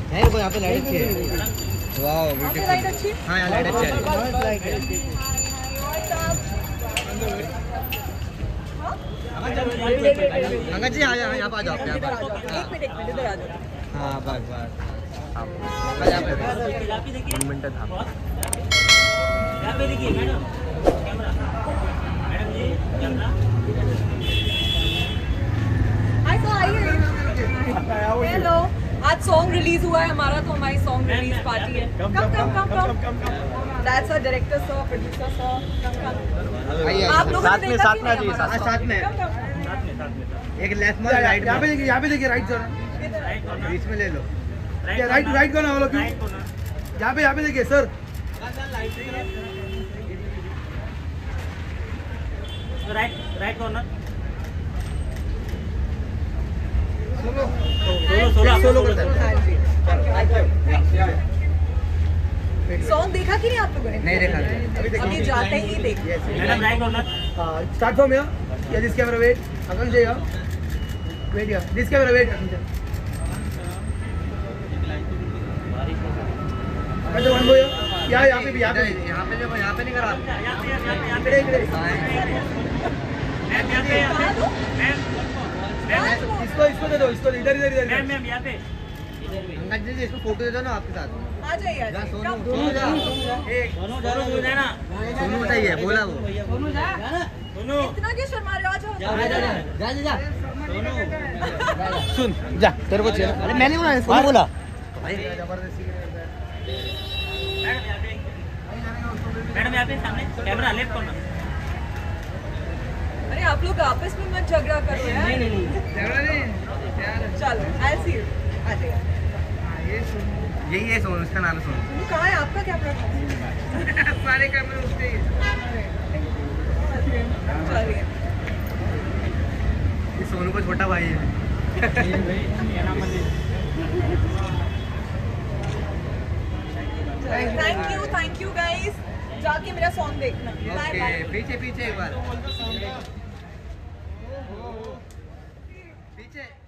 है वो यहाँ पे लाइट अच्छी है। वाह लाइट अच्छी। हाँ यहाँ लाइट अच्छी है। अंकल जी यहाँ यहाँ पे आ जाओ। यहाँ पर एक मिनट इधर आ जाओ। हाँ बस बस 1 मिनट था। यहाँ पे देखिए madam camera. Madam ji camera. Hi sir आइए। हेलो आज सॉन्ग रिलीज हुआ है हमारा तो हमारी सॉन्ग रिलीज पार्टी है। Come that's a director sir producer sir आप लोग साथ में साथ में आ जाइए साथ में एक लेफ्ट में राइट यहाँ पे देखिए राइट सर बीच में ले लो। राइट कौन है वो लोग यहाँ पे देखिए सर राइट कॉर्नर। सोलो करते हैं। सॉन्ग देखा कि नहीं आप लोगों ने? नहीं देखा अभी जाते ही देख। Madam right corner. Start from here या दिस कैमरा वेट अगन से here wait here this camera wait अच्छा वन बोय यहाँ पे देखो यहाँ पे नहीं करा इसको दे दो इसको इधर मैम यहाँ पे अंकल जी इसको फोटो दे दो ना आपके साथ। आ जाइए सोनू बताइए बोला वो इतना क्यों शर्मा रहे हो? जा सुन जा तेरे को चाहिए। अरे मैंने बोला मैडम यहाँ पे सामने कैमरा लेफ्ट कॉर्नर। अरे आप लोग आपस में मत झगड़ा करो यार। नहीं चलो आई सी यू आ जाइए। यही है सोनू उसका नाम है सोनू। सोनू कहाँ है आपका क्या प्रॉब्लम? सारे कैमरे उठते ही चलिए ये सोनू का छोटा भाई है। थैंक यू गाइस जाके मेरा सॉन्ग देखना। ओके पीछे एक बार पीछे